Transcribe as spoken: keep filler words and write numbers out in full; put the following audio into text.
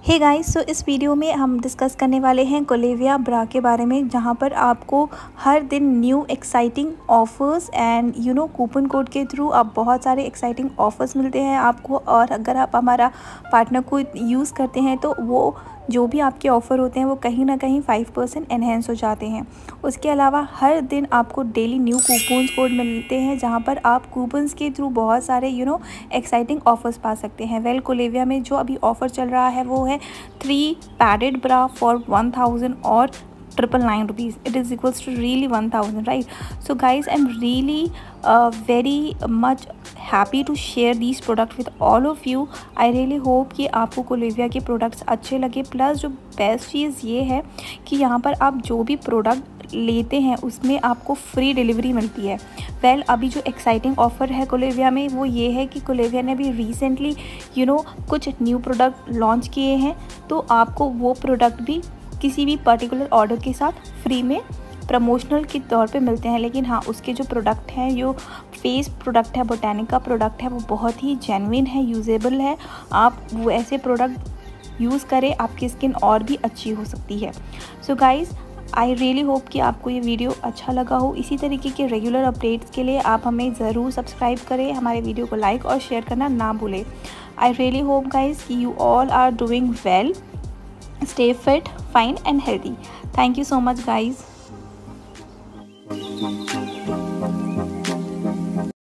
Hey guys, सो इस video में हम डिस्कस करने वाले हैं कोलेविया ब्रा के बारे में, जहां पर आपको हर दिन new exciting offers and you know coupon code के थ्रू आप बहुत सारे एक्साइटिंग ऑफ़र्स मिलते हैं आपको। और अगर आप हमारा पार्टनर को यूज़ करते हैं तो वो जो भी आपके ऑफ़र होते हैं वो कहीं ना कहीं फाइव परसेंट एनहेंस हो जाते हैं। उसके अलावा हर दिन आपको डेली न्यू कूपन कोड मिलते हैं, जहां पर आप कूपन्स के थ्रू बहुत सारे यू नो एक्साइटिंग ऑफ़र्स पा सकते हैं। वेल कोलेविया में जो अभी ऑफ़र चल रहा है वो है three padded bra for one thousand और triple nine rupees. It is equals to really one thousand, right? So guys, I am really very much happy to share these product with all of you. I really hope कि आपको कोलेविया के products अच्छे लगे। Plus जो best चीज़ ये है कि यहाँ पर आप जो भी प्रोडक्ट लेते हैं उसमें आपको फ्री डिलीवरी मिलती है। वेल well, अभी जो एक्साइटिंग ऑफ़र है कोलेविया में वो ये है कि कोलेविया ने अभी रिसेंटली यू नो कुछ न्यू प्रोडक्ट लॉन्च किए हैं, तो आपको वो प्रोडक्ट भी किसी भी पर्टिकुलर ऑर्डर के साथ फ्री में प्रमोशनल के तौर पे मिलते हैं। लेकिन हाँ, उसके जो प्रोडक्ट हैं, जो फेस प्रोडक्ट है, बोटानिका प्रोडक्ट है, वो बहुत ही जेन्युइन है, यूजेबल है। आप वो ऐसे प्रोडक्ट यूज़ करें, आपकी स्किन और भी अच्छी हो सकती है। So guys, I really hope कि आपको ये वीडियो अच्छा लगा हो। इसी तरीके के रेगुलर अपडेट्स के लिए आप हमें ज़रूर सब्सक्राइब करें, हमारे वीडियो को लाइक और शेयर करना ना भूलें। आई रियली होप गाइज़ कि you all are doing well, stay fit, fine and healthy. Thank you so much guys.